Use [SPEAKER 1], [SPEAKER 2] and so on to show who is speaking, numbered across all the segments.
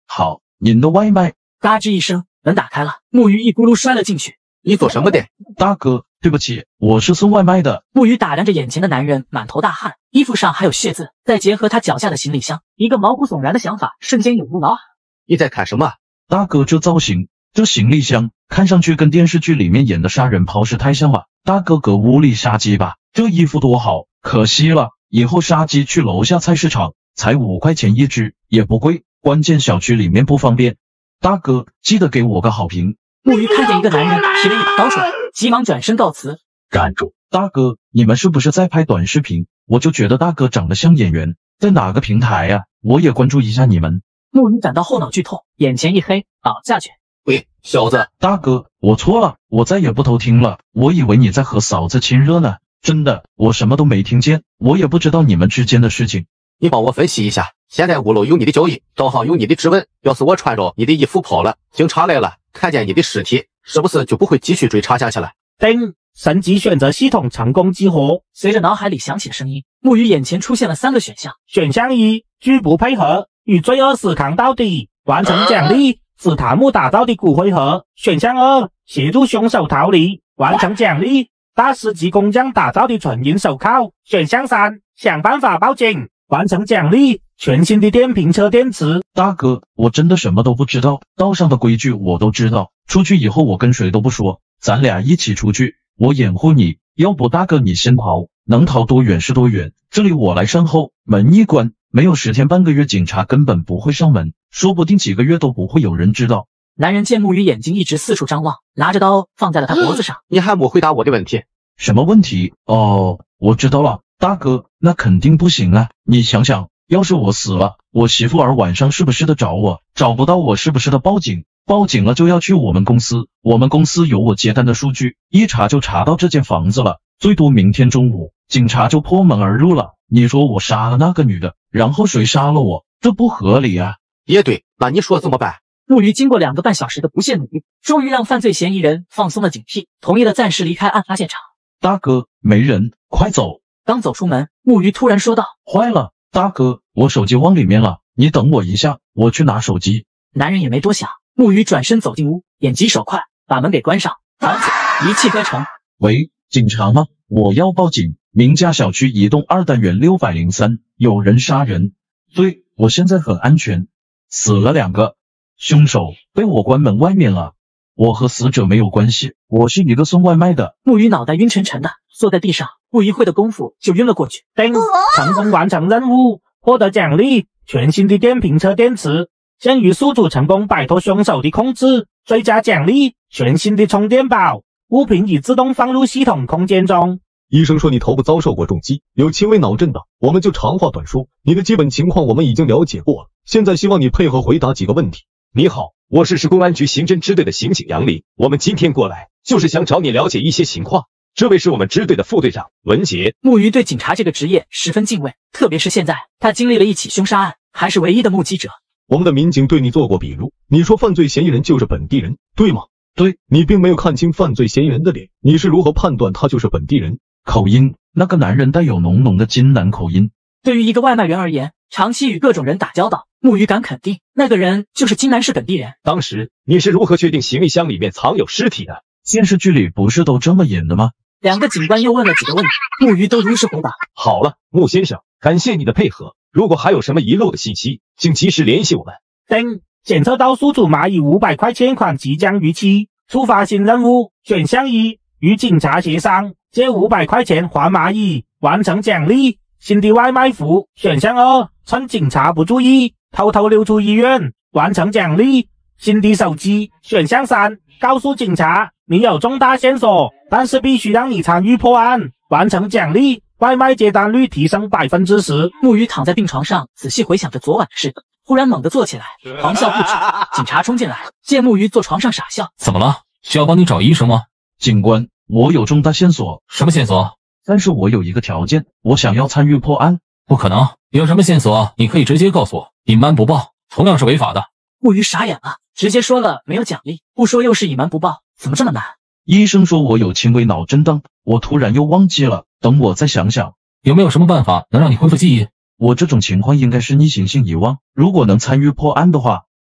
[SPEAKER 1] 好，您的外卖。
[SPEAKER 2] 嘎吱一声，门打开了，木鱼一咕噜摔了进去。
[SPEAKER 3] 你做什么的？
[SPEAKER 1] 大哥，对不起，我是送外卖的。
[SPEAKER 2] 木鱼打量着眼前的男人，满头大汗，衣服上还有血渍，再结合他脚下的行李箱，一个毛骨悚然的想法瞬间涌入脑海。
[SPEAKER 3] 你在看什么？
[SPEAKER 1] 大哥，这造型，这行李箱，看上去跟电视剧里面演的杀人抛尸太像了。大哥哥屋里杀鸡吧，这衣服多好，可惜了，以后杀鸡去楼下菜市场，才5块钱一只，也不贵，关键小区里面不方便。大哥，记得给我个好评。
[SPEAKER 2] 木鱼看见一个男人提了一把刀出来，急忙转身告辞。
[SPEAKER 1] 站住！大哥，你们是不是在拍短视频？我就觉得大哥长得像演员，在哪个平台呀？我也关注一下你们。
[SPEAKER 2] 木鱼感到后脑剧痛，眼前一黑，倒下去。
[SPEAKER 3] 喂，小子！
[SPEAKER 1] 大哥，我错了，我再也不偷听了。我以为你在和嫂子亲热呢，真的，我什么都没听见，我也不知道你们之间的事情。
[SPEAKER 3] 你帮我分析一下，现在屋楼有你的脚印，刀上有你的指纹，要是我穿着你的衣服跑了，警察来了，看见你的尸体，是不是就不会继续追查下去了？
[SPEAKER 4] 等升级选择系统成功激活，
[SPEAKER 2] 随着脑海里响起的声音，木鱼眼前出现了3个选项。
[SPEAKER 4] 选项1，拒不配合，与罪恶死扛到底，完成奖励，史塔木打造的骨灰盒。选项2，协助凶手逃离，完成奖励，大师级工匠打造的纯银手铐。选项3，想办法报警，完成奖励，全新的电瓶车电池。
[SPEAKER 1] 大哥，我真的什么都不知道，道上的规矩我都知道，出去以后我跟谁都不说，咱俩一起出去，我掩护你，要不大哥你先逃，能逃多远是多远，这里我来善后，门一关，没有10天半个月警察根本不会上门，说不定几个月都不会有人知道。
[SPEAKER 2] 男人见木鱼眼睛一直四处张望，拿着刀放在了他脖子上。
[SPEAKER 3] 你还没回答我的问题。
[SPEAKER 1] 什么问题？哦，我知道了，大哥，那肯定不行啊，你想想，要是我死了，我媳妇儿晚上是不是得找我？找不到我是不是得报警？报警了就要去我们公司，我们公司有我接单的数据，一查就查到这间房子了，最多明天中午，警察就破门而入了。你说我杀了那个女的，然后谁杀了我？这不合理啊！
[SPEAKER 3] 也对，那你说怎么办？
[SPEAKER 2] 木鱼经过2个半小时的不懈努力，终于让犯罪嫌疑人放松了警惕，同意了暂时离开案发现场。
[SPEAKER 1] 大哥，没人，快走！
[SPEAKER 2] 刚走出门，木鱼突然说道：
[SPEAKER 1] 坏了，大哥，我手机忘里面了，你等我一下，我去拿手机。
[SPEAKER 2] 男人也没多想，木鱼转身走进屋，眼疾手快，把门给关上，反锁，一气呵成。
[SPEAKER 1] 喂，警察吗？我要报警，名家小区一栋2单元603，有人杀人。对，我现在很安全，死了2个，凶手被我关门外面了。我和死者没有关系，我是一个送外卖的。
[SPEAKER 2] 木鱼脑袋晕沉沉的，坐在地上，不一会的功夫就晕了过去。
[SPEAKER 4] 等成功完成任务，获得奖励，全新的电瓶车电池。鉴于宿主成功摆脱凶手的控制，最佳奖励，全新的充电宝。物品已自动放入系统空间中。
[SPEAKER 5] 医生说你头部遭受过重击，有轻微脑震荡，我们就长话短说，你的基本情况我们已经了解过了，现在希望你配合回答几个问题。
[SPEAKER 6] 你好，我是市公安局刑侦支队的刑警杨林，我们今天过来就是想找你了解一些情况。这位是我们支队的副队长文杰。
[SPEAKER 2] 木鱼对警察这个职业十分敬畏，特别是现在他经历了一起凶杀案，还是唯一的目击者。
[SPEAKER 5] 我们的民警对你做过笔录，你说犯罪嫌疑人就是本地人，对吗？对，你并没有看清犯罪嫌疑人的脸，你是如何判断他就是本地人？
[SPEAKER 1] 口音，那个男人带有浓浓的津南口音。
[SPEAKER 2] 对于一个外卖员而言，长期与各种人打交道，木鱼敢肯定那个人就是津南市本地人。
[SPEAKER 6] 当时你是如何确定行李箱里面藏有尸体的？
[SPEAKER 1] 电视剧里不是都这么演的吗
[SPEAKER 2] ？2个警官又问了几个问题，木鱼都如实回答。
[SPEAKER 6] 好了，穆先生，感谢你的配合，如果还有什么遗漏的信息，请及时联系我们。
[SPEAKER 4] 等检测到宿主蚂蚁500块欠款即将逾期，触发新任务。选项1，与警察协商，借500块钱还蚂蚁，完成奖励，新的外卖服。选项2，趁警察不注意，偷偷溜出医院，完成奖励，新的手机。选项3，告诉警察你有重大线索，但是必须让你参与破案，完成奖励，外卖接单率提升10%。
[SPEAKER 2] 木鱼躺在病床上，仔细回想着昨晚的事，忽然猛地坐起来，狂笑不止。警察冲进来，见木鱼坐床上傻笑。
[SPEAKER 7] 怎么了？需要帮你找医生吗？
[SPEAKER 1] 警官，我有重大线索。
[SPEAKER 7] 什么线索？
[SPEAKER 1] 但是我有一个条件，我想要参与破案。
[SPEAKER 7] 不可能，有什么线索你可以直接告诉我，隐瞒不报同样是违法的。
[SPEAKER 2] 木鱼傻眼了，直接说了没有奖励，不说又是隐瞒不报，怎么这么难？
[SPEAKER 1] 医生说我有轻微脑震荡，我突然又忘记了，等我再想想。
[SPEAKER 7] 有没有什么办法能让你恢复记忆？
[SPEAKER 1] 我这种情况应该是逆行性遗忘，如果能参与破案的话，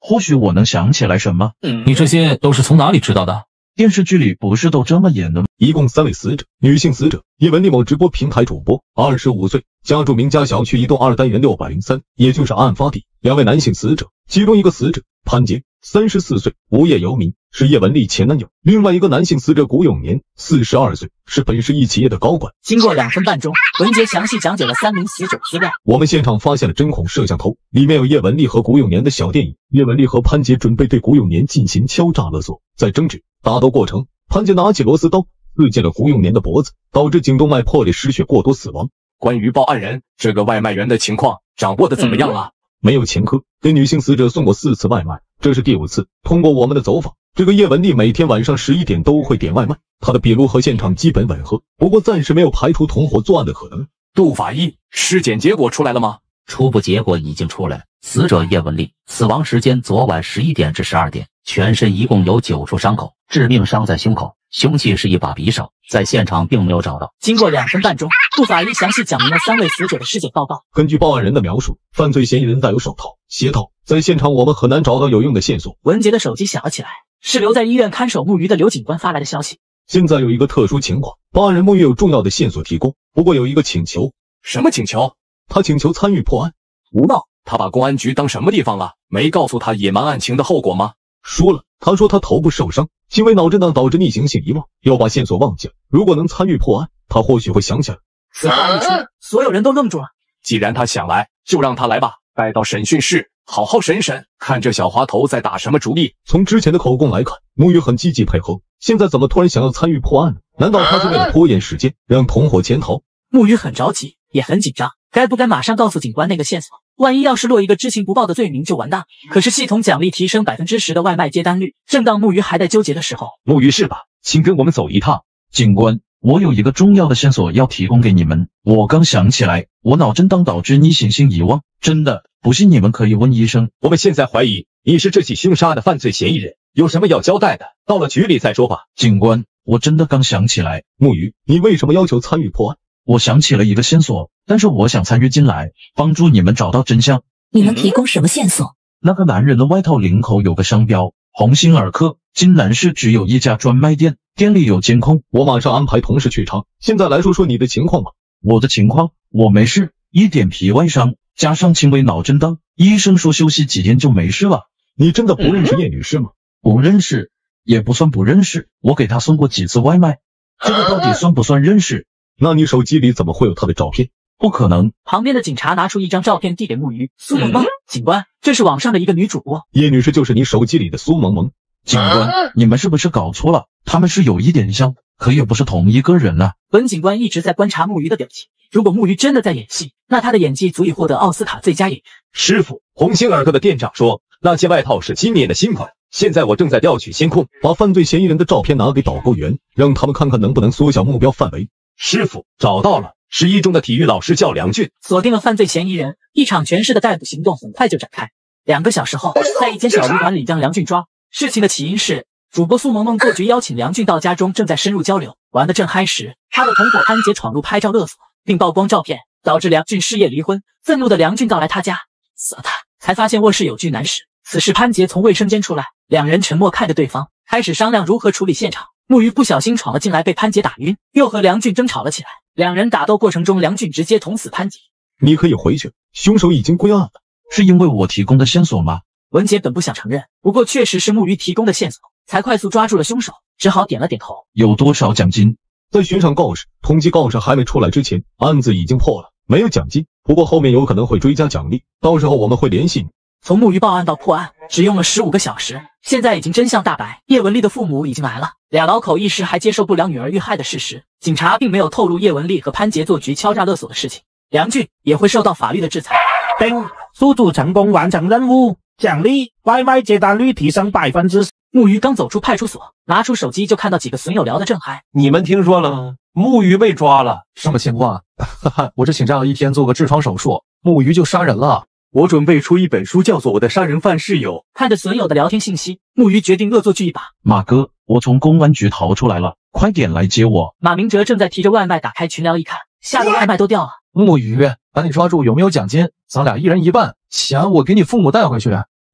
[SPEAKER 1] 或许我能想起来什么。
[SPEAKER 7] 你这些都是从哪里知道的？
[SPEAKER 1] 电视剧里不是都这么演的吗？
[SPEAKER 5] 一共3位死者，女性死者叶文丽某直播平台主播，25岁，家住名家小区一栋2单元603，也就是案发地。2位男性死者，其中一个死者潘杰，34岁，无业游民，是叶文丽前男友；另外一个男性死者古永年，42岁，是本市一企业的高管。
[SPEAKER 2] 经过2分半钟，文杰详细讲解了3名死者资料。
[SPEAKER 5] 我们现场发现了针孔摄像头，里面有叶文丽和古永年的小电影。叶文丽和潘杰准备对古永年进行敲诈勒索，在争执打斗过程，潘杰拿起螺丝刀刺进了古永年的脖子，导致颈动脉破裂失血过多死亡。
[SPEAKER 6] 关于报案人这个外卖员的情况掌握的怎么样了？
[SPEAKER 5] 没有前科，给女性死者送过4次外卖，这是第5次。通过我们的走访，这个叶文丽每天晚上11点都会点外卖，她的笔录和现场基本吻合，不过暂时没有排除同伙作案的可能。
[SPEAKER 6] 杜法医，尸检结果出来了吗？
[SPEAKER 8] 初步结果已经出来，死者叶文丽死亡时间昨晚11点至12点，全身一共有9处伤口，致命伤在胸口，凶器是一把匕首，在现场并没有找到。
[SPEAKER 2] 经过2分半钟，杜法医详细讲明了3位死者的尸检报告。
[SPEAKER 5] 根据报案人的描述，犯罪嫌疑人带有手套、鞋套，在现场我们很难找到有用的线索。
[SPEAKER 2] 文杰的手机响了起来，是留在医院看守木鱼的刘警官发来的消息。
[SPEAKER 5] 现在有一个特殊情况，报案人木鱼有重要的线索提供，不过有一个请求。
[SPEAKER 6] 什么请求？
[SPEAKER 5] 他请求参与破案。
[SPEAKER 6] 胡闹！他把公安局当什么地方了？没告诉他野蛮案情的后果吗？
[SPEAKER 5] 说了，他说他头部受伤，轻微脑震荡导致逆行性遗忘，要把线索忘记了。如果能参与破案，他或许会想起来。
[SPEAKER 2] 此话一出，所有人都愣住了。
[SPEAKER 6] 既然他想来，就让他来吧，带到审讯室，好好审审，看这小滑头在打什么主意。
[SPEAKER 5] 从之前的口供来看，木鱼很积极配合，现在怎么突然想要参与破案呢？难道他是为了拖延时间，让同伙潜逃？
[SPEAKER 2] 木鱼很着急，也很紧张，该不该马上告诉警官那个线索？万一要是落一个知情不报的罪名，就完蛋。可是系统奖励提升10%的外卖接单率，正当木鱼还在纠结的时候，
[SPEAKER 6] 木鱼是吧？请跟我们走一趟。
[SPEAKER 1] 警官，我有一个重要的线索要提供给你们。我刚想起来，我脑震荡导致逆行性遗忘，真的，不信你们可以问医生。
[SPEAKER 6] 我们现在怀疑你是这起凶杀的犯罪嫌疑人，有什么要交代的，到了局里再说吧。
[SPEAKER 1] 警官，我真的刚想起来。
[SPEAKER 5] 木鱼，你为什么要求参与破案？
[SPEAKER 1] 我想起了一个线索，但是我想参与进来，帮助你们找到真相。
[SPEAKER 9] 你能提供什么线索？
[SPEAKER 1] 那个男人的外套领口有个商标，鸿星尔克。金南市只有一家专卖店，店里有监控。
[SPEAKER 5] 我马上安排同事去查。现在来说说你的情况吧。
[SPEAKER 1] 我的情况，我没事，一点皮外伤，加上轻微脑震荡，医生说休息几天就没事了。
[SPEAKER 5] 你真的不认识叶女士吗？
[SPEAKER 1] 不认识，也不算不认识，我给她送过几次外卖，这个到底算不算认识？
[SPEAKER 5] 那你手机里怎么会有她的照片？
[SPEAKER 1] 不可能。
[SPEAKER 2] 旁边的警察拿出一张照片递给木鱼。苏萌萌，警官，这是网上的一个女主播。
[SPEAKER 5] 叶女士就是你手机里的苏萌萌。
[SPEAKER 1] 警官，你们是不是搞错了？他们是有一点像，可也不是同一个人啊。
[SPEAKER 2] 本警官一直在观察木鱼的表情，如果木鱼真的在演戏，那他的演技足以获得奥斯卡最佳演员。
[SPEAKER 6] 师傅，鸿星尔克的店长说那件外套是今年的新款，现在我正在调取监控，
[SPEAKER 5] 把犯罪嫌疑人的照片拿给导购员，让他们看看能不能缩小目标范围。
[SPEAKER 6] 师傅，找到了，11中的体育老师叫梁俊，
[SPEAKER 2] 锁定了犯罪嫌疑人，一场全市的逮捕行动很快就展开。2个小时后，在一间小旅馆里将梁俊抓。事情的起因是，主播苏萌萌做局邀请梁俊到家中，正在深入交流，玩得正嗨时，他的同伙潘杰闯入拍照勒索，并曝光照片，导致梁俊失业离婚。愤怒的梁俊到来他家，死了他，才发现卧室有具男尸。此时潘杰从卫生间出来，两人沉默看着对方，开始商量如何处理现场。木鱼不小心闯了进来，被潘杰打晕，又和梁俊争吵了起来。两人打斗过程中，梁俊直接捅死潘杰。
[SPEAKER 5] 你可以回去，凶手已经归案了。
[SPEAKER 1] 是因为我提供的线索吗？
[SPEAKER 2] 文杰本不想承认，不过确实是木鱼提供的线索，才快速抓住了凶手，只好点了点头。
[SPEAKER 1] 有多少奖金？
[SPEAKER 5] 在悬赏告示、通缉告示还没出来之前，案子已经破了，没有奖金，不过后面有可能会追加奖励，到时候我们会联系你。
[SPEAKER 2] 从木鱼报案到破案，只用了15个小时，现在已经真相大白。叶文丽的父母已经来了，俩老口一时还接受不了女儿遇害的事实。警察并没有透露叶文丽和潘杰做局敲诈勒索的事情，梁俊也会受到法律的制裁。
[SPEAKER 4] 叮，宿主成功完成任务，奖励外卖接单率提升10%。
[SPEAKER 2] 木鱼刚走出派出所，拿出手机就看到几个损友聊得正嗨。
[SPEAKER 10] 你们听说了吗？木鱼被抓了，什么情况？哈哈，我这请假了1天做个痔疮手术，木鱼就杀人了。我准备出一本书，叫做《我的杀人犯室友》。
[SPEAKER 2] 看着损友的聊天信息，木鱼决定恶作剧一把。
[SPEAKER 1] 马哥，我从公安局逃出来了，快点来接我。
[SPEAKER 2] 马明哲正在提着外卖打开群聊一看，吓得外卖都掉了。
[SPEAKER 10] 木鱼，把你抓住有没有奖金？咱俩1人1半，钱我给你父母带回去。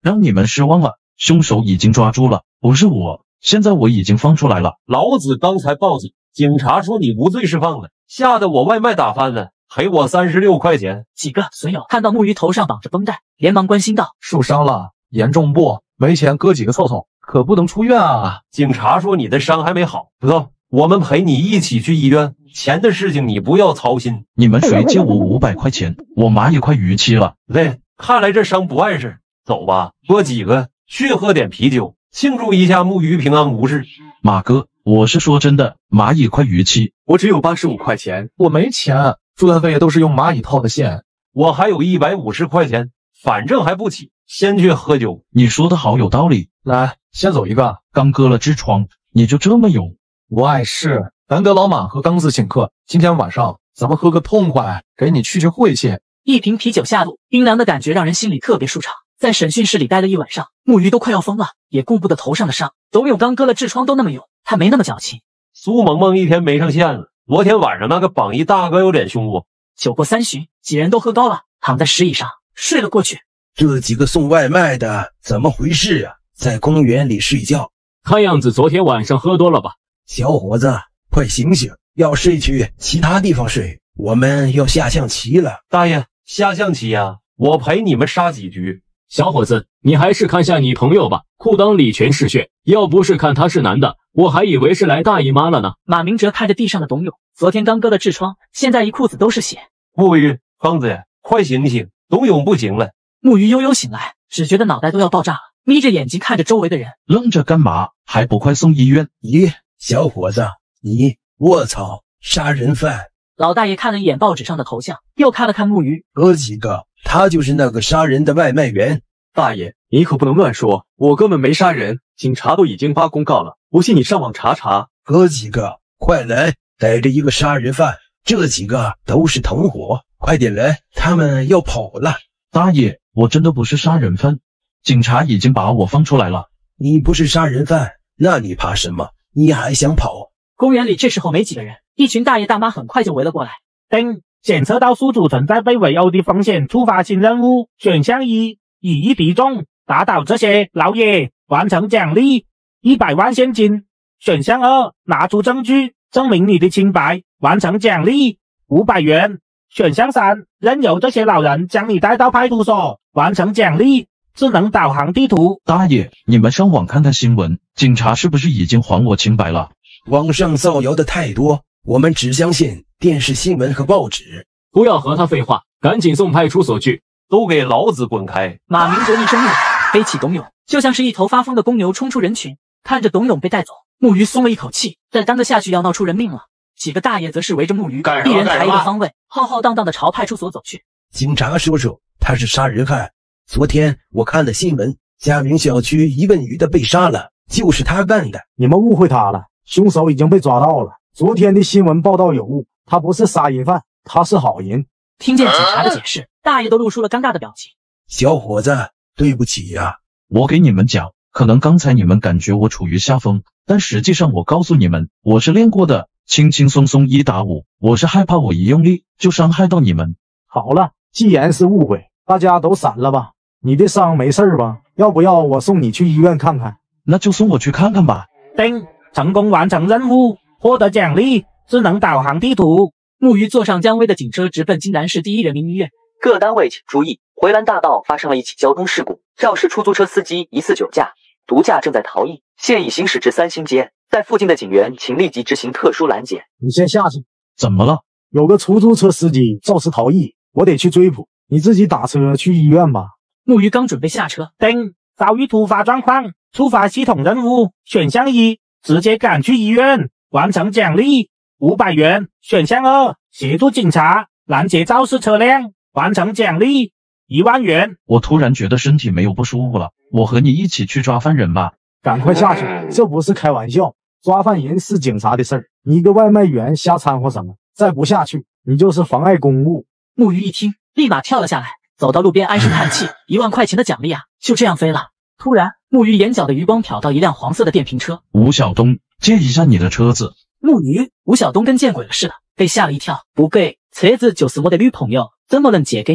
[SPEAKER 1] 让你们失望了，凶手已经抓住了，不是我，现在我已经放出来了。
[SPEAKER 11] 老子刚才报警，警察说你无罪释放了，吓得我外卖打翻了，赔我36块钱。
[SPEAKER 2] 几个损友看到木鱼头上绑着绷带，连忙关心道：
[SPEAKER 10] 受伤了，严重不？没钱哥几个凑凑，可不能出院啊。
[SPEAKER 11] 警察说你的伤还没好，得，我们陪你一起去医院，钱的事情你不要操心。
[SPEAKER 1] 你们谁借我500块钱？我蚂蚁快逾期了。
[SPEAKER 11] 喂，看来这伤不碍事，走吧，哥几个去喝点啤酒，庆祝一下木鱼平安无事。
[SPEAKER 1] 马哥，我是说真的，蚂蚁快逾期，
[SPEAKER 10] 我只有85块钱，我没钱，住院费都是用蚂蚁套的现。
[SPEAKER 11] 我还有150块钱，反正还不起，先去喝酒。
[SPEAKER 1] 你说的好有道理。
[SPEAKER 10] 来，先走一个。
[SPEAKER 1] 刚割了痔疮，你就这么勇？
[SPEAKER 10] 我碍事，难得老马和刚子请客，今天晚上咱们喝个痛快，给你去晦气。
[SPEAKER 2] 一瓶啤酒下肚，冰凉的感觉让人心里特别舒畅。在审讯室里待了一晚上，木鱼都快要疯了，也顾不得头上的伤。董勇刚割了痔疮都那么勇，他没那么矫情。
[SPEAKER 11] 苏萌萌一天没上线了，昨天晚上那个榜一大哥有点凶我。
[SPEAKER 2] 酒过3巡，几人都喝高了，躺在石椅上睡了过去。
[SPEAKER 12] 这几个送外卖的怎么回事啊？在公园里睡觉，
[SPEAKER 7] 看样子昨天晚上喝多了吧？
[SPEAKER 12] 小伙子，快醒醒，要睡去其他地方睡，我们要下象棋了。
[SPEAKER 11] 大爷，下象棋呀，我陪你们杀几局。
[SPEAKER 7] 小伙子，你还是看下你朋友吧，裤裆里全是血，要不是看他是男的，我还以为是来大姨妈了呢。
[SPEAKER 2] 马明哲看着地上的董勇，昨天刚割了痔疮，现在一裤子都是血。
[SPEAKER 11] 木鱼，刚子呀，快醒醒，董勇不行了。
[SPEAKER 2] 木鱼悠悠醒来，只觉得脑袋都要爆炸了，眯着眼睛看着周围的人，
[SPEAKER 1] 愣着干嘛？还不快送医院？
[SPEAKER 12] 咦，小伙子，你，卧槽，杀人犯！
[SPEAKER 2] 老大爷看了一眼报纸上的头像，又看了看木鱼，
[SPEAKER 12] 哥几个，他就是那个杀人的外卖员。
[SPEAKER 10] 大爷，你可不能乱说，我根本没杀人，警察都已经发公告了，不信你上网查查。
[SPEAKER 12] 哥几个，快来，带着一个杀人犯，这几个都是同伙，快点来，他们要跑了。
[SPEAKER 1] 大爷，我真的不是杀人犯，警察已经把我放出来了。
[SPEAKER 12] 你不是杀人犯，那你怕什么？你还想跑？
[SPEAKER 2] 公园里这时候没几个人，一群大爷大妈很快就围了过来。
[SPEAKER 4] 检测到宿主存在被围殴的风险，触发新任务。选项1，以一敌众，打倒这些老爷，完成奖励100万现金。选项2，拿出证据证明你的清白，完成奖励500元。选项3，任由这些老人将你带到派出所，完成奖励智能导航地图。
[SPEAKER 1] 大爷，你们上网看看新闻，警察是不是已经还我清白了？
[SPEAKER 12] 网上造谣的太多，我们只相信电视新闻和报纸。
[SPEAKER 7] 不要和他废话，赶紧送派出所去！
[SPEAKER 11] 都给老子滚开！
[SPEAKER 2] 马明哲一声怒吼，背起董勇，就像是一头发疯的公牛冲出人群。看着董勇被带走，木鱼松了一口气，再当着下去要闹出人命了。几个大爷则是围着木鱼，一人抬一个方位，浩浩荡荡的朝派出所走去。
[SPEAKER 12] 警察叔叔，他是杀人犯。昨天我看的新闻，嘉明小区一个女的被杀了，就是他干的。
[SPEAKER 13] 你们误会他了，凶手已经被抓到了。昨天的新闻报道有误，他不是杀人犯，他是好人。
[SPEAKER 2] 听见警察的解释，大爷都露出了尴尬的表情。
[SPEAKER 12] 小伙子，对不起呀。
[SPEAKER 1] 我给你们讲，可能刚才你们感觉我处于下风，但实际上我告诉你们，我是练过的，轻轻松松1打5，我是害怕我一用力就伤害到你们。
[SPEAKER 13] 好了，既然是误会，大家都散了吧。你的伤没事吧？要不要我送你去医院看看？
[SPEAKER 1] 那就送我去看看吧。
[SPEAKER 4] 成功完成任务，获得奖励智能导航地图。
[SPEAKER 2] 木鱼坐上江威的警车，直奔金南市第一人民医院。
[SPEAKER 14] 各单位请注意，回兰大道发生了一起交通事故，肇事出租车司机疑似酒驾，毒驾正在逃逸，现已行驶至3星街，在附近的警员请立即执行特殊拦截。
[SPEAKER 13] 你先下去。
[SPEAKER 1] 怎么了？
[SPEAKER 13] 有个出租车司机肇事逃逸，我得去追捕，你自己打车去医院吧。
[SPEAKER 2] 木鱼刚准备下车，
[SPEAKER 4] 遭遇突发状况，触发系统任务。选项1，直接赶去医院，完成奖励500元。选项2，协助警察拦截肇事车辆，完成奖励1万元。
[SPEAKER 1] 我突然觉得身体没有不舒服了，我和你一起去抓犯人吧。
[SPEAKER 13] 赶快下去，这不是开玩笑，抓犯人是警察的事儿，你一个外卖员瞎掺和什么？再不下去，你就是妨碍公务。
[SPEAKER 2] 木鱼一听，立马跳了下来，走到路边唉声叹气，1万块钱的奖励啊，就这样飞了。突然，木鱼眼角的余光瞟到一辆黄色的电瓶车。
[SPEAKER 1] 吴晓东，借一下你的车子。
[SPEAKER 2] 木鱼，吴晓东跟见鬼了似的，被吓了一跳。不给，车子就是我的女朋友，怎么能借给你？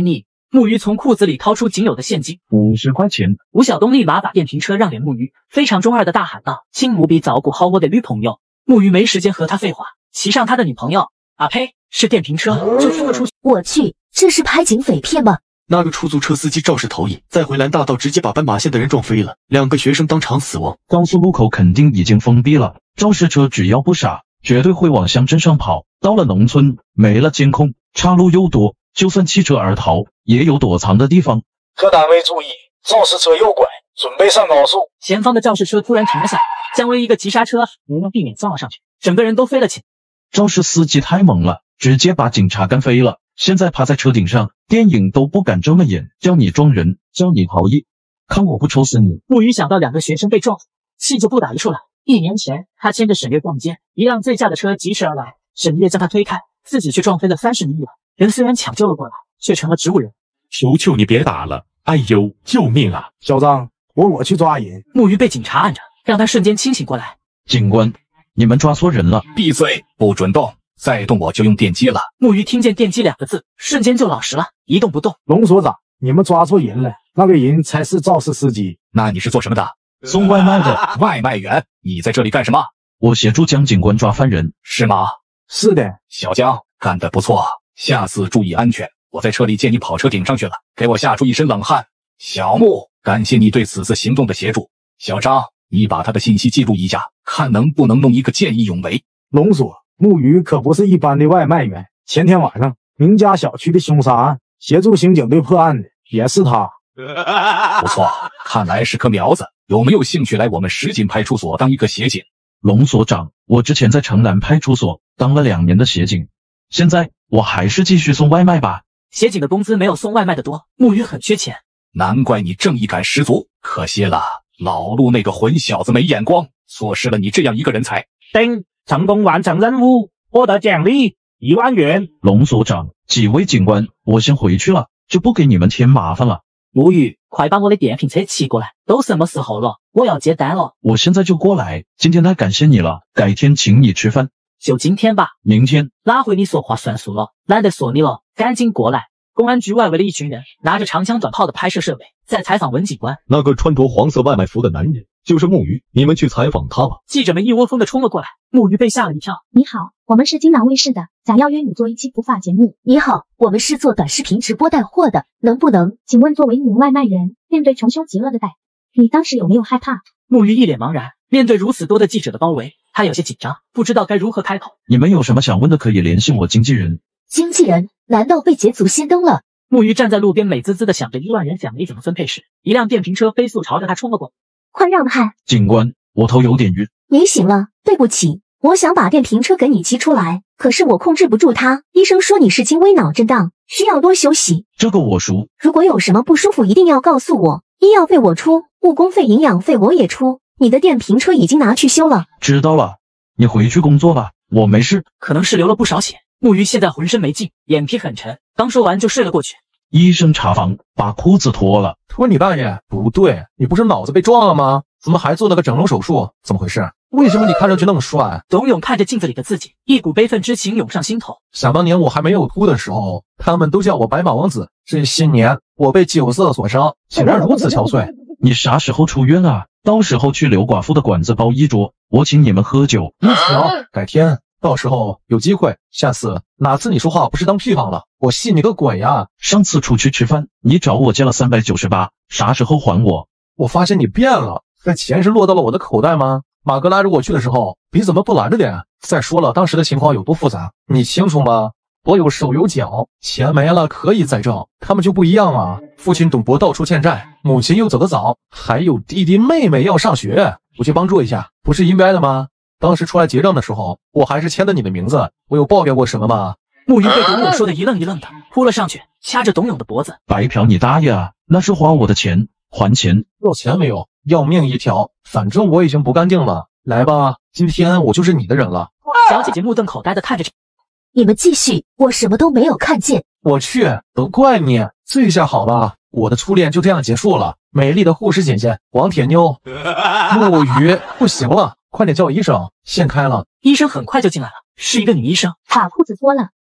[SPEAKER 2] 木鱼从裤子里掏出仅有的现金
[SPEAKER 1] 50块钱。
[SPEAKER 2] 吴晓东立马把电瓶车让给木鱼，非常中二的大喊道：“亲无比照顾好我的女朋友。”木鱼没时间和他废话，骑上他的女朋友。啊呸！是电瓶车，就冲了出去。
[SPEAKER 9] 我去，这是拍警匪片吗？
[SPEAKER 10] 那个出租车司机肇事逃逸，在回兰大道直接把斑马线的人撞飞了，2个学生当场死亡。
[SPEAKER 1] 高速路口肯定已经封闭了，肇事车只要不傻，绝对会往乡镇上跑。到了农村，没了监控，岔路又多，就算弃车而逃，也有躲藏的地方。
[SPEAKER 13] 各单位注意，肇事车右拐，准备上高速。
[SPEAKER 2] 前方的肇事车突然停了下来，姜维一个急刹车，为了避免撞了上去，整个人都飞了起来。
[SPEAKER 1] 肇事司机太猛了，直接把警察干飞了。现在趴在车顶上，电影都不敢这么演，叫你撞人，叫你逃逸，看我不抽死你！
[SPEAKER 2] 木鱼想到2个学生被撞，气就不打一处来。1年前，他牵着沈月逛街，一辆醉驾的车疾驰而来，沈月将他推开，自己却撞飞了30米远。人虽然抢救了过来，却成了植物人。
[SPEAKER 15] 求求你别打了！哎呦，救命啊！
[SPEAKER 13] 小张，我去抓人。
[SPEAKER 2] 木鱼被警察按着，让他瞬间清醒过来。
[SPEAKER 1] 警官，你们抓错人了！
[SPEAKER 16] 闭嘴，不准动！再动我就用电击了。
[SPEAKER 2] 木鱼听见电击2个字，瞬间就老实了，一动不动。
[SPEAKER 13] 龙所长，你们抓错人了，那个人才是肇事司机。
[SPEAKER 16] 那你是做什么的？
[SPEAKER 1] 送外卖的。
[SPEAKER 16] 外卖员，你在这里干什么？
[SPEAKER 1] 我协助江警官抓犯人。
[SPEAKER 16] 是吗？
[SPEAKER 13] 是的。
[SPEAKER 16] 小江，干得不错，下次注意安全。我在车里见你跑车顶上去了，给我吓出一身冷汗。小木，感谢你对此次行动的协助。小张，你把他的信息记录一下，看能不能弄一个见义勇为。
[SPEAKER 13] 龙所。木鱼可不是一般的外卖员，前天晚上明家小区的凶杀案，协助刑警队破案的也是他。
[SPEAKER 16] 不错，看来是颗苗子。有没有兴趣来我们石井派出所当一个协警？
[SPEAKER 1] 龙所长，我之前在城南派出所当了2年的协警，现在我还是继续送外卖吧。
[SPEAKER 2] 协警的工资没有送外卖的多，木鱼很缺钱。
[SPEAKER 16] 难怪你正义感十足，可惜了，老陆那个混小子没眼光，错失了你这样一个人才。
[SPEAKER 4] 叮！成功完成任务，获得奖励1万元。
[SPEAKER 1] 龙所长，几位警官，我先回去了，就不给你们添麻烦了。
[SPEAKER 2] 木鱼，快把我的电瓶车骑过来，都什么时候了？我要接单了。
[SPEAKER 1] 我现在就过来，今天太感谢你了，改天请你吃饭。
[SPEAKER 2] 就今天吧。
[SPEAKER 1] 明天。
[SPEAKER 2] 拉回你说话算数了，懒得说你了，赶紧过来。公安局外围的一群人拿着长枪短炮的拍摄设备在采访文警官。
[SPEAKER 5] 那个穿着黄色外卖服的男人就是木鱼，你们去采访他吧。
[SPEAKER 2] 记者们一窝蜂的冲了过来，木鱼被吓了一跳。
[SPEAKER 17] 你好，我们是金南卫视的，想要约你做一期普法节目。
[SPEAKER 9] 你好，我们是做短视频直播带货的，能不能？
[SPEAKER 17] 请问作为一名外卖员，面对穷凶极恶的歹徒，你当时有没有害怕？
[SPEAKER 2] 木鱼一脸茫然，面对如此多的记者的包围，他有些紧张，不知道该如何开口。
[SPEAKER 1] 你们有什么想问的可以联系我经纪人。
[SPEAKER 9] 经纪人？难道被捷足先登了？
[SPEAKER 2] 木鱼站在路边美滋滋的想着1万元奖励怎么分配时，一辆电瓶车飞速朝着他冲了过来。
[SPEAKER 17] 快让开！
[SPEAKER 1] 警官，我头有点晕。
[SPEAKER 9] 你醒了，对不起，我想把电瓶车给你骑出来，可是我控制不住它。医生说你是轻微脑震荡，需要多休息。
[SPEAKER 1] 这个我熟。
[SPEAKER 9] 如果有什么不舒服，一定要告诉我，医药费我出，误工费、营养费我也出。你的电瓶车已经拿去修了。
[SPEAKER 1] 知道了，你回去工作吧，我没事。
[SPEAKER 2] 可能是流了不少血，木鱼现在浑身没劲，眼皮很沉，刚说完就睡了过去。
[SPEAKER 1] 医生查房，把裤子脱了。
[SPEAKER 10] 脱你大爷！不对，你不是脑子被撞了吗？怎么还做了个整容手术？怎么回事？为什么你看上去那么帅？
[SPEAKER 2] 董永看着镜子里的自己，一股悲愤之情涌上心头。
[SPEAKER 10] 想当年我还没有秃的时候，他们都叫我白马王子。这些年我被酒色所伤，竟然如此憔悴。
[SPEAKER 1] 你啥时候出院啊？到时候去刘寡妇的馆子包一桌，我请你们喝酒。
[SPEAKER 10] 行，改天。到时候有机会，下次哪次你说话不是当屁放了，我信你个鬼呀！
[SPEAKER 1] 上次出去吃饭，你找我借了398，啥时候还我？
[SPEAKER 10] 我发现你变了，这钱是落到了我的口袋吗？马哥拉着我去的时候，你怎么不拦着点？再说了，当时的情况有多复杂，你清楚吗？我有手有脚，钱没了可以再挣，他们就不一样啊！父亲董博到处欠债，母亲又走得早，还有弟弟妹妹要上学，我去帮助一下，不是应该的吗？当时出来结账的时候，我还是签的你的名字，我有抱怨过什么吗？
[SPEAKER 2] 木鱼被董永说的一愣一愣的，扑了上去，掐着董永的脖子。
[SPEAKER 1] 白嫖你大爷啊！那是花我的钱，还钱！
[SPEAKER 10] 要钱没有？要命一条！反正我已经不干净了。来吧，今天我就是你的人了。
[SPEAKER 2] 小姐姐目瞪口呆的看着
[SPEAKER 9] 你们继续，我什么都没有看见。
[SPEAKER 10] 我去，都怪你！这下好了，我的初恋就这样结束了。美丽的护士姐姐王铁妞，木鱼不行了。快点叫医生，线开了。
[SPEAKER 2] 医生很快就进来了，是一个女医生。
[SPEAKER 17] 把裤子脱了，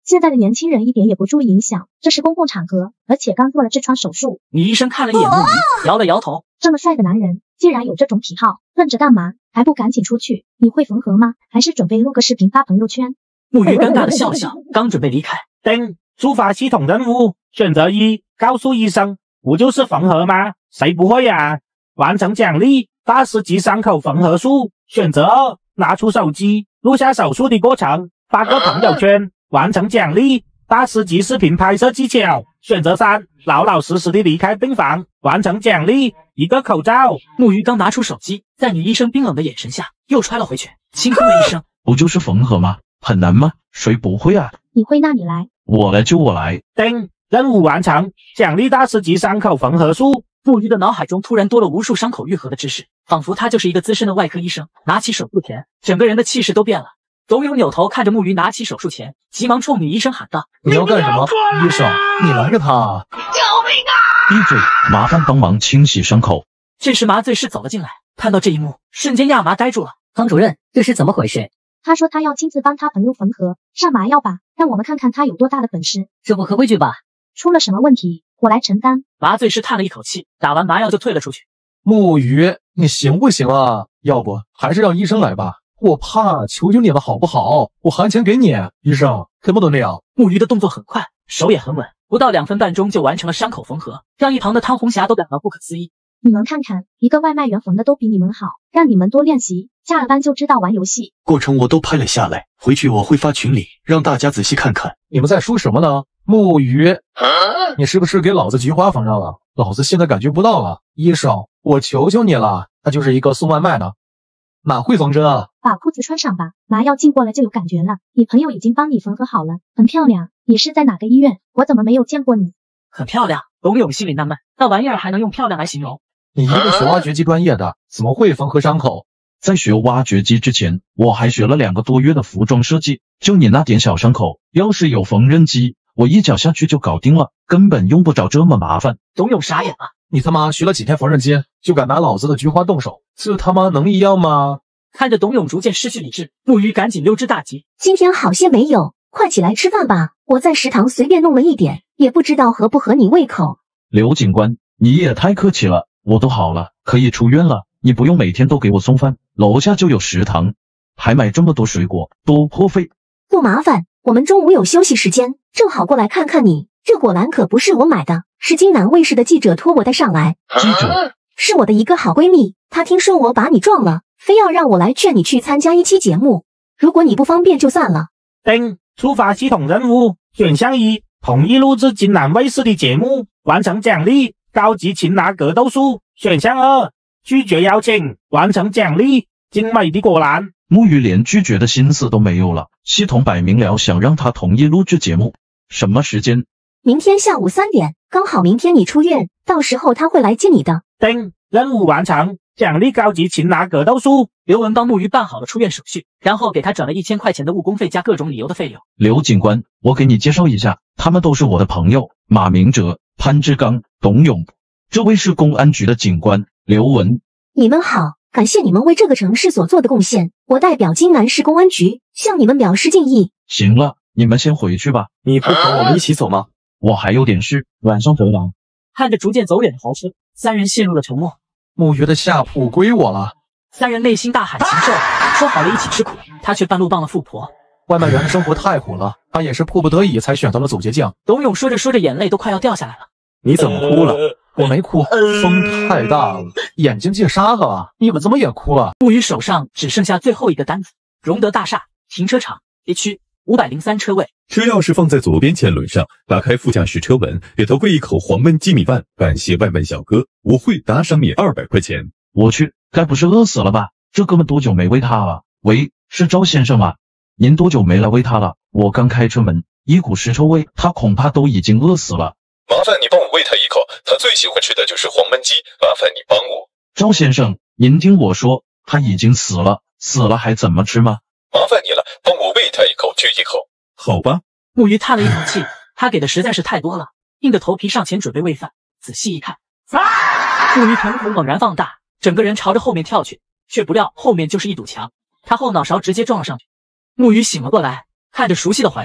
[SPEAKER 17] 现在的年轻人一点也不注意影响，这是公共场合，而且刚做了痔疮手术。
[SPEAKER 2] 女医生看了一眼木鱼，摇了摇头。
[SPEAKER 17] 这么帅的男人，既然有这种癖好，愣着干嘛？还不赶紧出去？你会缝合吗？还是准备录个视频发朋友圈？
[SPEAKER 2] 木鱼尴尬的笑了笑，刚准备离开。
[SPEAKER 4] 登触发系统任务，选择1，告诉医生，不就是缝合吗？谁不会呀？完成奖励，大师级伤口缝合术。选择2，拿出手机，录下手术的过程，发个朋友圈。完成奖励，大师级视频拍摄技巧。选择3，老老实实的离开病房。完成奖励，一个口罩。
[SPEAKER 2] 木鱼刚拿出手机，在女医生冰冷的眼神下，又揣了回去，轻哼了一声：“
[SPEAKER 1] 不就是缝合吗？很难吗？谁不会啊？
[SPEAKER 17] 你会那你来。
[SPEAKER 1] 我来就我来。”
[SPEAKER 4] 登任务完成，奖励大师级伤口缝合术。
[SPEAKER 2] 木鱼的脑海中突然多了无数伤口愈合的知识，仿佛他就是一个资深的外科医生。拿起手术钳，整个人的气势都变了。董勇扭头看着木鱼拿起手术钳，急忙冲女医生喊道：“
[SPEAKER 10] 你要干什么？医生，你拦着他！
[SPEAKER 1] 救命啊！闭嘴，麻烦帮忙清洗伤口。”
[SPEAKER 2] 这时麻醉师走了进来，看到这一幕，瞬间亚麻呆住了。
[SPEAKER 18] 方主任，这是怎么回事？
[SPEAKER 17] 他说他要亲自帮他朋友缝合，上麻药吧，让我们看看他有多大的本事。
[SPEAKER 18] 这不合规矩吧？
[SPEAKER 17] 出了什么问题，我来承担。
[SPEAKER 2] 麻醉师叹了一口气，打完麻药就退了出去。
[SPEAKER 10] 木鱼，你行不行啊？要不还是让医生来吧。我怕，求求你了好不好？我含钱给你，医生能不能这样？
[SPEAKER 2] 木鱼的动作很快，手也很稳，不到2分半钟就完成了伤口缝合，让一旁的汤红霞都感到不可思议。
[SPEAKER 17] 你们看看，一个外卖员缝的都比你们好，让你们多练习，下了班就知道玩游戏。
[SPEAKER 19] 过程我都拍了下来，回去我会发群里，让大家仔细看看。
[SPEAKER 10] 你们在说什么呢？木鱼，你是不是给老子菊花缝上了？老子现在感觉不到了。医生，我求求你了，他就是一个送外卖的，哪会缝针啊？
[SPEAKER 17] 把裤子穿上吧，麻药进过了就有感觉了。你朋友已经帮你缝合好了，很漂亮。你是在哪个医院？我怎么没有见过你？
[SPEAKER 2] 很漂亮。董勇心里纳闷，那玩意儿还能用漂亮来形容？
[SPEAKER 10] 你一个学挖掘机专业的，怎么会缝合伤口？
[SPEAKER 1] 在学挖掘机之前，我还学了2个多月的服装设计。就你那点小伤口，要是有缝纫机，我一脚下去就搞定了，根本用不着这么麻烦。
[SPEAKER 2] 董勇傻眼了，
[SPEAKER 10] 你他妈学了几天缝纫机，就敢拿老子的菊花动手？这他妈能一样吗？
[SPEAKER 2] 看着董勇逐渐失去理智，木鱼赶紧溜之大吉。
[SPEAKER 9] 今天好些没有，快起来吃饭吧。我在食堂随便弄了一点，也不知道合不合你胃口。
[SPEAKER 1] 刘警官，你也太客气了，我都好了，可以出院了，你不用每天都给我送饭，楼下就有食堂，还买这么多水果，多破费。
[SPEAKER 9] 不麻烦，我们中午有休息时间，正好过来看看你。这果篮可不是我买的，是京南卫视的记者托我带上来。
[SPEAKER 1] 记者？
[SPEAKER 9] 是我的一个好闺蜜，她听说我把你撞了，非要让我来劝你去参加一期节目。如果你不方便就算了。
[SPEAKER 4] 登触发系统任务，选项1，同意录制京南卫视的节目。完成奖励，高级擒拿格斗术。选项2，拒绝邀请。完成奖励，精美的果篮。
[SPEAKER 1] 木鱼连拒绝的心思都没有了，系统摆明了想让他同意录制节目。什么时间？
[SPEAKER 9] 明天下午3点，刚好明天你出院，到时候他会来接你的。
[SPEAKER 4] 登任务完成，奖励高级擒拿格斗术。
[SPEAKER 2] 刘文帮木鱼办好了出院手续，然后给他转了1000块钱的误工费加各种理由的费用。
[SPEAKER 1] 刘警官，我给你介绍一下，他们都是我的朋友，马明哲、潘志刚、董勇。这位是公安局的警官刘文。
[SPEAKER 9] 你们好，感谢你们为这个城市所做的贡献，我代表京南市公安局向你们表示敬意。
[SPEAKER 1] 行了，你们先回去吧。
[SPEAKER 19] 你不和我们一起走吗？
[SPEAKER 1] 我还有点事，晚上回来。
[SPEAKER 2] 看着逐渐走远的豪车，3人陷入了沉默。
[SPEAKER 10] 木鱼的下铺归我了。
[SPEAKER 2] 3人内心大喊禽兽，说好了一起吃苦，他却半路帮了富婆。
[SPEAKER 10] 外卖员的生活太苦了，他也是迫不得已才选择了走捷径。
[SPEAKER 2] 董勇说着说着，眼泪都快要掉下来了。
[SPEAKER 19] 你怎么哭了？
[SPEAKER 10] 我没哭，风太大了，眼睛进沙子了。你们怎么也哭了？
[SPEAKER 2] 木鱼手上只剩下最后一个单子：荣德大厦停车场 A 区503车位。
[SPEAKER 15] 车钥匙放在左边前轮上，打开副驾驶车门，给他喂一口黄焖鸡米饭。感谢外卖小哥，我会打赏你200块钱。
[SPEAKER 1] 我去，该不是饿死了吧？这哥们多久没喂他了？喂，是赵先生吗？您多久没来喂他了？我刚开车门，一股尸臭味，他恐怕都已经饿死了。
[SPEAKER 15] 麻烦你帮我喂他一口，他最喜欢吃的就是黄焖鸡，麻烦你帮我。
[SPEAKER 1] 赵先生，您听我说，他已经死了，死了还怎么吃吗？
[SPEAKER 15] 麻烦你了，帮我喂他一口就一口。好吧。
[SPEAKER 2] 木鱼叹了一口气，他给的实在是太多了，硬着头皮上前准备喂饭。仔细一看，木鱼瞳孔猛然放大，整个人朝着后面跳去，却不料后面就是一堵墙，他后脑勺直接撞了上去。木鱼醒了过来，看着熟悉的环境，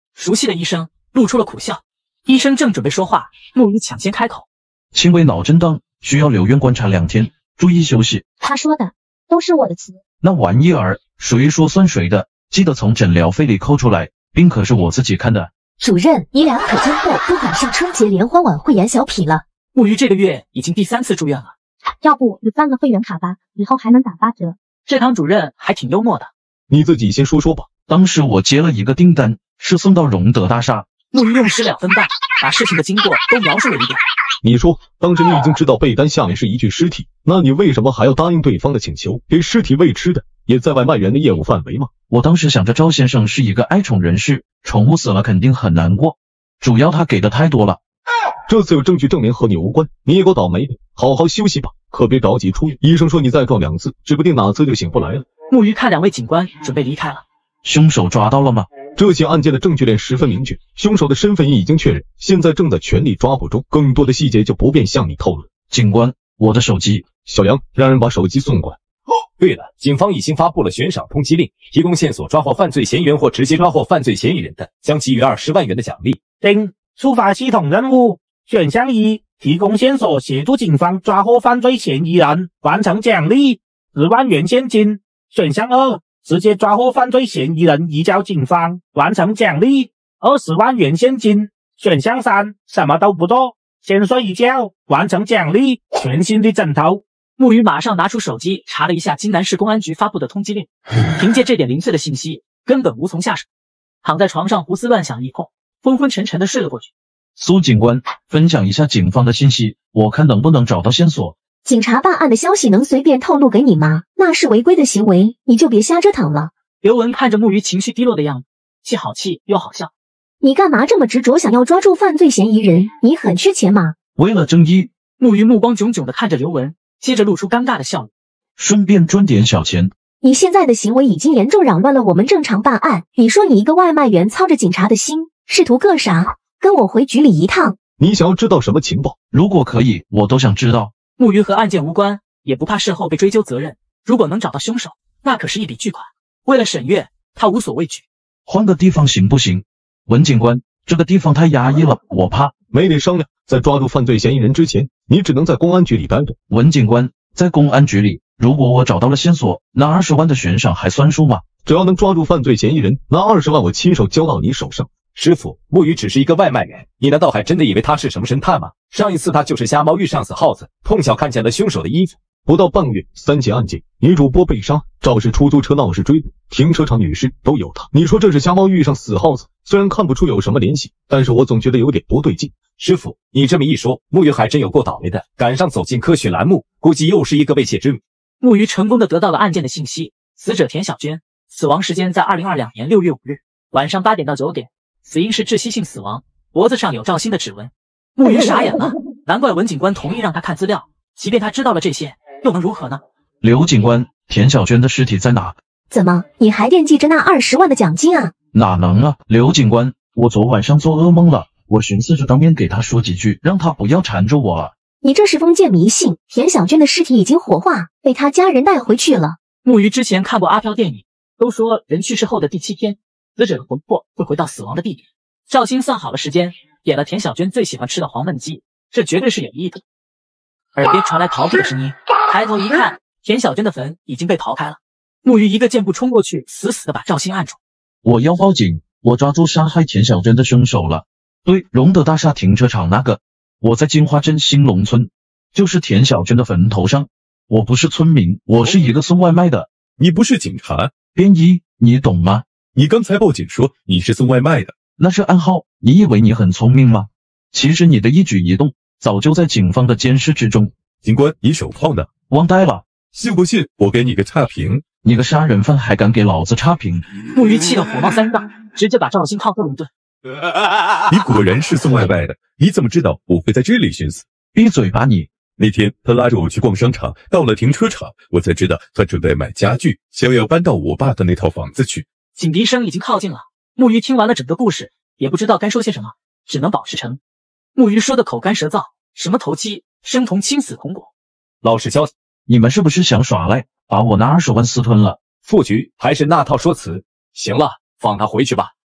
[SPEAKER 2] 熟悉的医生露出了苦笑。医生正准备说话，木鱼抢先开口：
[SPEAKER 1] 轻微脑震荡，需要留院观察2天，注意休息。
[SPEAKER 17] 他说的都是我的词。
[SPEAKER 1] 那玩意儿谁说算谁的？记得从诊疗费里扣出来，并可是我自己看的。
[SPEAKER 9] 主任，你俩可真够不赶上春节联欢晚会演小品了。
[SPEAKER 2] 木鱼这个月已经第3次住院了，
[SPEAKER 17] 要不你办个会员卡吧，以后还能打8折。
[SPEAKER 2] 这堂主任还挺幽默的。
[SPEAKER 5] 你自己先说说吧。
[SPEAKER 1] 当时我接了一个订单，是送到荣德大厦。
[SPEAKER 2] 木鱼用时2分半把事情的经过都描述了一遍。
[SPEAKER 5] 你说，当时你已经知道被单下面是一具尸体，那你为什么还要答应对方的请求？给尸体喂吃的，也在外卖员的业务范围吗？
[SPEAKER 1] 我当时想着赵先生是一个爱宠人士，宠物死了肯定很难过，主要他给的太多了。
[SPEAKER 5] 这次有证据证明和你无关，你也够倒霉的。好好休息吧，可别着急出院。医生说你再撞2次，指不定哪次就醒过来了。
[SPEAKER 2] 木鱼看2位警官准备离开了。
[SPEAKER 1] 凶手抓到了吗？
[SPEAKER 5] 这起案件的证据链十分明确，凶手的身份已经确认，现在正在全力抓捕中，更多的细节就不便向你透露。
[SPEAKER 1] 警官，我的手机。
[SPEAKER 5] 小杨，让人把手机送过来。
[SPEAKER 6] 对了，警方已经发布了悬赏通缉令，提供线索抓获犯罪嫌疑人或直接抓获犯罪嫌疑人的，将给予20万元的奖励。
[SPEAKER 4] 丁，触发系统任务。选项1，提供线索协助警方抓获犯罪嫌疑人，完成奖励10万元现金。选项2，直接抓获犯罪嫌疑人移交警方，完成奖励20万元现金。选项3，什么都不做，先睡一觉，完成奖励全新的枕头。
[SPEAKER 2] 木鱼马上拿出手机查了一下津南市公安局发布的通缉令，凭借这点零碎的信息，根本无从下手。躺在床上胡思乱想一空，昏昏沉沉的睡了过去。
[SPEAKER 1] 苏警官，分享一下警方的信息，我看能不能找到线索。
[SPEAKER 9] 警察办案的消息能随便透露给你吗？那是违规的行为，你就别瞎折腾了。
[SPEAKER 2] 刘文看着木鱼情绪低落的样子，既好气又好笑。
[SPEAKER 9] 你干嘛这么执着想要抓住犯罪嫌疑人？你很缺钱吗？
[SPEAKER 1] 为了正义。
[SPEAKER 2] 木鱼目光炯炯地看着刘文，接着露出尴尬的笑容。
[SPEAKER 1] 顺便赚点小钱。
[SPEAKER 9] 你现在的行为已经严重扰乱了我们正常办案。你说你一个外卖员操着警察的心，试图个啥？跟我回局里一趟。
[SPEAKER 5] 你想要知道什么情报？
[SPEAKER 1] 如果可以，我都想知道。
[SPEAKER 2] 木鱼和案件无关，也不怕事后被追究责任。如果能找到凶手，那可是一笔巨款。为了沈月，他无所畏惧。
[SPEAKER 1] 换个地方行不行？文警官，这个地方太压抑了，我怕。
[SPEAKER 5] 没得商量，在抓住犯罪嫌疑人之前，你只能在公安局里待着。
[SPEAKER 1] 文警官，在公安局里，如果我找到了线索，那20万的悬赏还算数吗？
[SPEAKER 5] 只要能抓住犯罪嫌疑人，那20万我亲手交到你手上。
[SPEAKER 6] 师傅，木鱼只是一个外卖员，你难道还真的以为他是什么神探吗？上一次他就是瞎猫遇上死耗子，碰巧看见了凶手的衣服。
[SPEAKER 5] 不到半个月，3起案件，女主播被杀，肇事出租车闹事追捕，停车场女尸都有他。你说这是瞎猫遇上死耗子？虽然看不出有什么联系，但是我总觉得有点不对劲。
[SPEAKER 6] 师傅，你这么一说，木鱼还真有够倒霉的，赶上走进科学栏目，估计又是一个被窃之谜。
[SPEAKER 2] 木鱼成功的得到了案件的信息，死者田小娟，死亡时间在2022年6月5日晚上8点到9点。死因是窒息性死亡，脖子上有赵鑫的指纹。木鱼傻眼了，难怪文警官同意让他看资料，即便他知道了这些，又能如何呢？
[SPEAKER 1] 刘警官，田小娟的尸体在哪？
[SPEAKER 9] 怎么，你还惦记着那20万的奖金啊？
[SPEAKER 1] 哪能啊，刘警官，我昨晚上做噩梦了，我寻思着当面给他说几句，让他不要缠着我了。
[SPEAKER 9] 你这是封建迷信，田小娟的尸体已经火化，被他家人带回去了。
[SPEAKER 2] 木鱼之前看过阿飘电影，都说人去世后的第7天，死者的魂魄会回到死亡的地点。赵鑫算好了时间，点了田小娟最喜欢吃的黄焖鸡，这绝对是有意的。耳边传来逃避的声音，抬头一看，田小娟的坟已经被刨开了。木鱼一个箭步冲过去，死死的把赵鑫按住。
[SPEAKER 1] 我要报警，我抓住杀害田小娟的凶手了。对，荣德大厦停车场那个，我在金花镇兴隆村，就是田小娟的坟头上。我不是村民，我是一个送外卖的。
[SPEAKER 15] 你不是警察？
[SPEAKER 1] 便衣，你懂吗？
[SPEAKER 15] 你刚才报警说你是送外卖的，
[SPEAKER 1] 那是暗号。你以为你很聪明吗？其实你的一举一动早就在警方的监视之中。
[SPEAKER 15] 警官，你手铐呢？
[SPEAKER 1] 忘带了。
[SPEAKER 15] 信不信我给你个差评？
[SPEAKER 1] 你个杀人犯还敢给老子差评？
[SPEAKER 2] 木鱼气得火冒三丈，直接把赵鑫胖揍了一顿。
[SPEAKER 15] 你果然是送外卖的，你怎么知道我会在这里寻死？
[SPEAKER 1] 闭嘴吧你！
[SPEAKER 15] 那天他拉着我去逛商场，到了停车场，我才知道他准备买家具，想要搬到我爸的那套房子去。
[SPEAKER 2] 警笛声已经靠近了，木鱼听完了整个故事，也不知道该说些什么，只能保持沉默。木鱼说的口干舌燥，什么头七，生同亲死同果。
[SPEAKER 6] 老实消息，
[SPEAKER 1] 你们是不是想耍赖，把我那20万私吞了？
[SPEAKER 6] 副局还是那套说辞。行了，放他回去吧。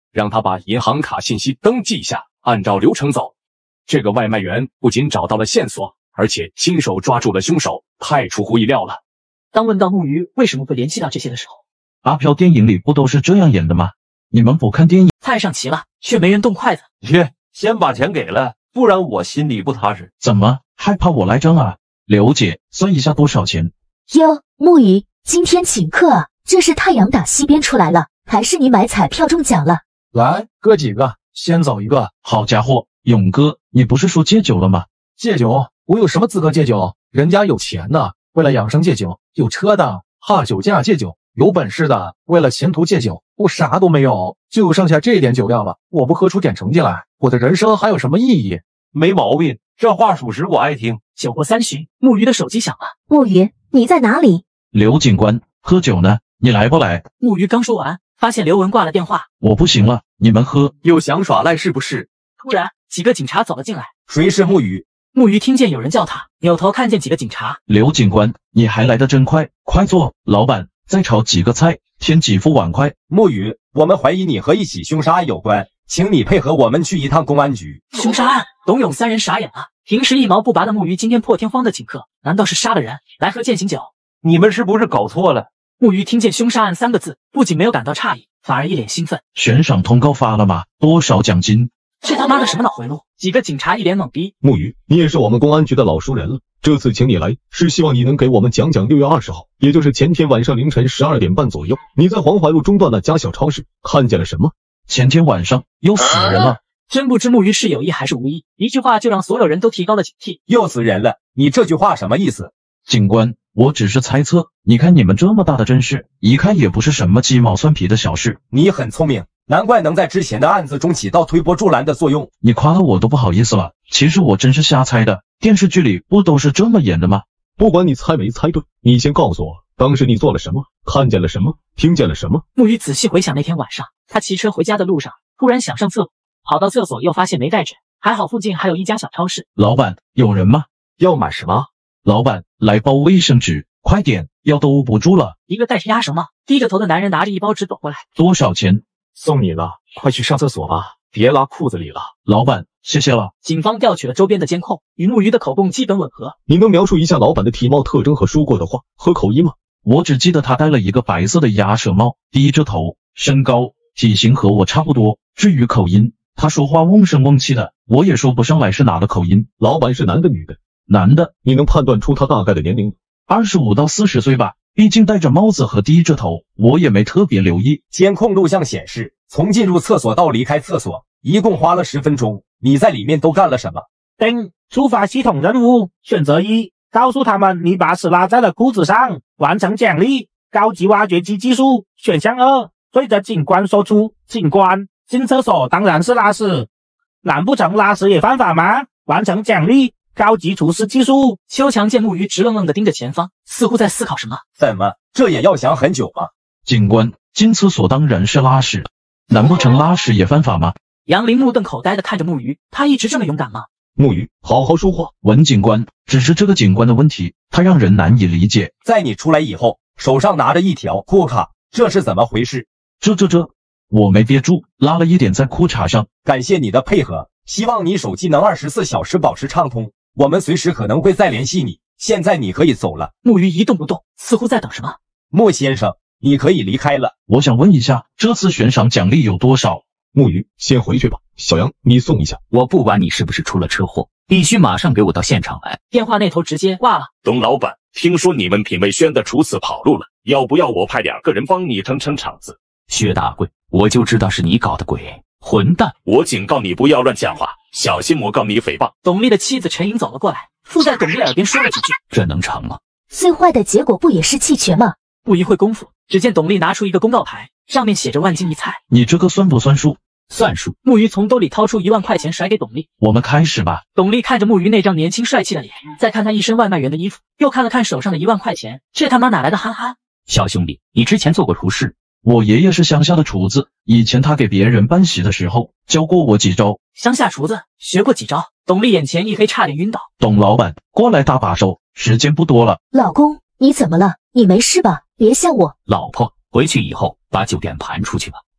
[SPEAKER 16] 让他把银行卡信息登记一下，按照流程走。这个外卖员不仅找到了线索，而且亲手抓住了凶手，太出乎意料了。
[SPEAKER 2] 当问到木鱼为什么会联系到这些的时候，
[SPEAKER 1] 阿飘电影里不都是这样演的吗？你们不看电影？
[SPEAKER 2] 菜上齐了，却没人动筷子。
[SPEAKER 11] 去，先把钱给了，不然我心里不踏实。
[SPEAKER 1] 怎么害怕我来账啊？刘姐，算一下多少钱？
[SPEAKER 9] 哟，木鱼，今天请客啊！这是太阳打西边出来了，还是你买彩票中奖了？
[SPEAKER 10] 来，哥几个，先走一个。
[SPEAKER 1] 好家伙，勇哥，你不是说戒酒了吗？
[SPEAKER 10] 戒酒？我有什么资格戒酒？人家有钱的，为了养生戒酒；有车的，怕酒驾戒酒；有本事的，为了前途戒酒。我啥都没有，就剩下这点酒量了。我不喝出点成绩来，我的人生还有什么意义？
[SPEAKER 11] 没毛病，这话属实，我爱听。
[SPEAKER 2] 酒过三巡，木鱼的手机响了。
[SPEAKER 9] 木鱼，你在哪里？
[SPEAKER 1] 刘警官，喝酒呢，你来不来？
[SPEAKER 2] 木鱼刚说完，发现刘文挂了电话。
[SPEAKER 1] 我不行了，你们喝。
[SPEAKER 20] 又想耍赖是不是？
[SPEAKER 2] 突然，几个警察走了进来。
[SPEAKER 20] 谁是木鱼？
[SPEAKER 2] 木鱼听见有人叫他，扭头看见几个警察。
[SPEAKER 1] 刘警官，你还来得真快，快坐。老板，再炒几个菜，添几副碗筷。
[SPEAKER 20] 木鱼，我们怀疑你和一起凶杀案有关，请你配合我们去一趟公安局。
[SPEAKER 2] 凶杀案？董勇三人傻眼了。平时一毛不拔的木鱼今天破天荒的请客，难道是杀了人来喝践行酒？
[SPEAKER 11] 你们是不是搞错了？
[SPEAKER 2] 木鱼听见凶杀案3个字，不仅没有感到诧异，反而一脸兴奋。
[SPEAKER 1] 悬赏通告发了吗？多少奖金？
[SPEAKER 2] 这他妈的什么脑回路？几个警察一脸懵逼。
[SPEAKER 5] 木鱼，你也是我们公安局的老熟人了，这次请你来，是希望你能给我们讲讲6月20号，也就是前天晚上凌晨12点半左右，你在黄淮路中段的家小超市看见了什么？
[SPEAKER 1] 前天晚上又死人了。
[SPEAKER 2] 真不知木鱼是有意还是无意，一句话就让所有人都提高了警惕。
[SPEAKER 20] 又死人了，你这句话什么意思？
[SPEAKER 1] 警官，我只是猜测，你看你们这么大的阵势，一看也不是什么鸡毛蒜皮的小事。
[SPEAKER 20] 你很聪明，难怪能在之前的案子中起到推波助澜的作用。
[SPEAKER 1] 你夸了我都不好意思了，其实我真是瞎猜的，电视剧里不都是这么演的吗？
[SPEAKER 5] 不管你猜没猜对，你先告诉我，当时你做了什么，看见了什么，听见了什么？
[SPEAKER 2] 木鱼仔细回想那天晚上，他骑车回家的路上，突然想上厕所，跑到厕所又发现没带纸，还好附近还有一家小超市。
[SPEAKER 1] 老板，有人吗？
[SPEAKER 20] 要买什么？
[SPEAKER 1] 老板，来包卫生纸，快点，要都捂不住了。
[SPEAKER 2] 一个戴着鸭舌帽、低着头的男人拿着一包纸走过来。
[SPEAKER 1] 多少钱？
[SPEAKER 20] 送你了，快去上厕所吧，别拉裤子里了。
[SPEAKER 1] 老板，谢谢了。
[SPEAKER 2] 警方调取了周边的监控，与木鱼的口供基本吻合。
[SPEAKER 5] 你能描述一下老板的体貌特征和说过的话和口音吗？
[SPEAKER 1] 我只记得他戴了一个白色的鸭舌帽，低着头，身高、体型和我差不多。至于口音，他说话瓮声瓮气的，我也说不上来是哪个口音。
[SPEAKER 5] 老板是男的女的？
[SPEAKER 1] 男的。
[SPEAKER 5] 你能判断出他大概的年龄
[SPEAKER 1] ？25到40岁吧，毕竟戴着帽子和低着头，我也没特别留意。
[SPEAKER 20] 监控录像显示，从进入厕所到离开厕所，一共花了10分钟。你在里面都干了什么？
[SPEAKER 4] 登触发系统任务，选择1，告诉他们你把屎拉在了裤子上，完成奖励。高级挖掘机技术，选项2，对着警官说出，警官，进厕所当然是拉屎，难不成拉屎也犯法吗？完成奖励。高级厨师技术。
[SPEAKER 2] 邱强见木鱼直愣愣地盯着前方，似乎在思考什么。
[SPEAKER 20] 怎么，这也要想很久吗？
[SPEAKER 1] 警官，进厕所当然是拉屎，难不成拉屎也犯法吗？
[SPEAKER 2] 杨林目瞪口呆地看着木鱼，他一直这么勇敢吗？
[SPEAKER 5] 木鱼，好好说话。
[SPEAKER 1] 文警官，只是这个警官的问题，他让人难以理解。
[SPEAKER 20] 在你出来以后，手上拿着一条裤卡，这是怎么回事？
[SPEAKER 1] 这，我没憋住，拉了一点在裤衩上。
[SPEAKER 20] 感谢你的配合，希望你手机能24小时保持畅通，我们随时可能会再联系你。现在你可以走了。
[SPEAKER 2] 木鱼一动不动，似乎在等什么。
[SPEAKER 20] 莫先生，你可以离开了。
[SPEAKER 1] 我想问一下，这次悬赏奖励有多少？
[SPEAKER 5] 木鱼，先回去吧。小杨，你送一下。
[SPEAKER 8] 我不管你是不是出了车祸，必须马上给我到现场来。
[SPEAKER 2] 电话那头直接挂了。
[SPEAKER 21] 董老板，听说你们品味轩的厨子跑路了，要不要我派2个人帮你撑场子？
[SPEAKER 8] 薛大贵，我就知道是你搞的鬼，混蛋！
[SPEAKER 21] 我警告你不要乱讲话，小心我告你诽谤。
[SPEAKER 2] 董丽的妻子陈颖走了过来，附在董丽耳边说了几句。
[SPEAKER 8] 这能成吗？
[SPEAKER 9] 最坏的结果不也是弃权吗？
[SPEAKER 2] 不一会功夫，只见董丽拿出一个公告牌，上面写着万金一菜。
[SPEAKER 1] 你这个算不算数？
[SPEAKER 8] 算数。
[SPEAKER 2] 木鱼从兜里掏出1万块钱甩给董丽。
[SPEAKER 1] 我们开始吧。
[SPEAKER 2] 董丽看着木鱼那张年轻帅气的脸，再看他一身外卖员的衣服，又看了看手上的1万块钱，这他妈哪来的憨憨？
[SPEAKER 8] 小兄弟，你之前做过厨师？
[SPEAKER 1] 我爷爷是乡下的厨子，以前他给别人办席的时候教过我几招。
[SPEAKER 2] 乡下厨子学过几招？董丽眼前一黑，差点晕倒。
[SPEAKER 1] 董老板，过来搭把手，时间不多了。
[SPEAKER 9] 老公，你怎么了？你没事吧？别吓我。
[SPEAKER 8] 老婆，回去以后把酒店盘出去吧，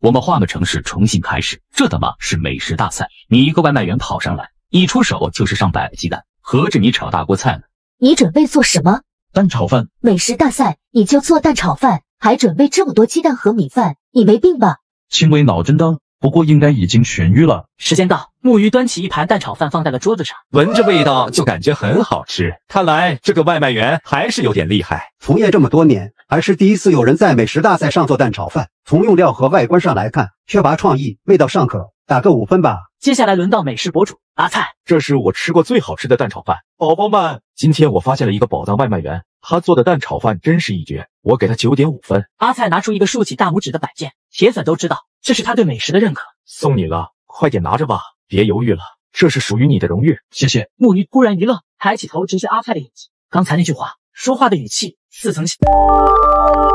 [SPEAKER 8] 我们换个城市重新开始。这他妈是美食大赛！你一个外卖员跑上来，一出手就是上百个鸡蛋，合着你炒大锅菜呢？
[SPEAKER 9] 你准备做什么？
[SPEAKER 1] 蛋炒饭。
[SPEAKER 9] 美食大赛你就做蛋炒饭，还准备这么多鸡蛋和米饭，你没病吧？
[SPEAKER 1] 轻微脑震荡，不过应该已经痊愈了。
[SPEAKER 2] 时间到，木鱼端起一盘蛋炒饭放在了桌子上，
[SPEAKER 6] 闻着味道就感觉很好吃。看来这个外卖员还是有点厉害。
[SPEAKER 3] 从业这么多年，还是第一次有人在美食大赛上做蛋炒饭。从用料和外观上来看，缺乏创意，味道尚可，打个5分吧。
[SPEAKER 2] 接下来轮到美食博主阿菜，
[SPEAKER 6] 这是我吃过最好吃的蛋炒饭。宝宝们，今天我发现了一个宝藏外卖员，他做的蛋炒饭真是一绝，我给他9.5分。
[SPEAKER 2] 阿菜拿出一个竖起大拇指的摆件，铁粉都知道这是他对美食的认可。
[SPEAKER 6] 送你了，快点拿着吧，别犹豫了，这是属于你的荣誉。
[SPEAKER 1] 谢谢。
[SPEAKER 2] 木鱼突然一愣，抬起头直视阿菜的眼睛。刚才那句话，说话的语气似曾相识。